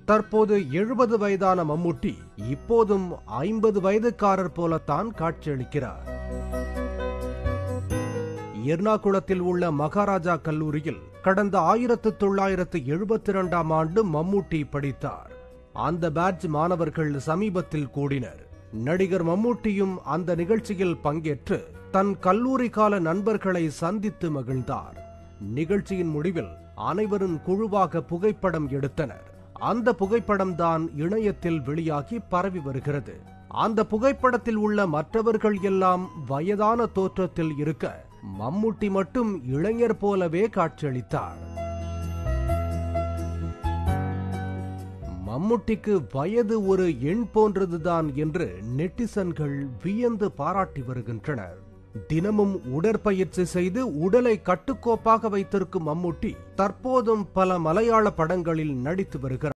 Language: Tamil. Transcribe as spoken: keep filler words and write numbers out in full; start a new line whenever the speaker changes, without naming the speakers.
தற்போது எழுபது வயதான மம்முட்டி இப்போதும் ஐம்பது வயதுக்காரர் போலத்தான் காட்சியளிக்கிறார். எர்ணாகுளத்தில் உள்ள மகாராஜா கல்லூரியில் கடந்த ஆயிரத்து தொள்ளாயிரத்து எழுபத்தி இரண்டாம் ஆண்டு மம்முட்டி படித்தார். அந்த பேட்ச் மாணவர்கள் சமீபத்தில் கூடினர். நடிகர் மம்முட்டியும் அந்த நிகழ்ச்சியில் பங்கேற்று தன் கல்லூரி கால நண்பர்களை சந்தித்து மகிழ்ந்தார். நிகழ்ச்சியின் முடிவில் அனைவரும் குழுவாக புகைப்படம் எடுத்தனர். அந்த புகைப்படம் தான் இணையத்தில் வெளியாகி பரவி வருகிறது. அந்த புகைப்படத்தில் உள்ள மற்றவர்கள் எல்லாம் வயதான தோற்றத்தில் இருக்க, மம்முட்டி மட்டும் இளைஞர் போலவே காட்சியளித்தார். மம்முட்டிக்கு வயது ஒரு எண் போன்றதுதான் என்று நெட்டிசன்கள் வியந்து பாராட்டி வருகின்றனர். தினமும் உடற்பயிற்சி செய்து உடலை கட்டுக்கோப்பாக வைத்திருக்கும் மம்முட்டி தற்போதும் பல மலையாள படங்களில் நடித்து வருகிறார்.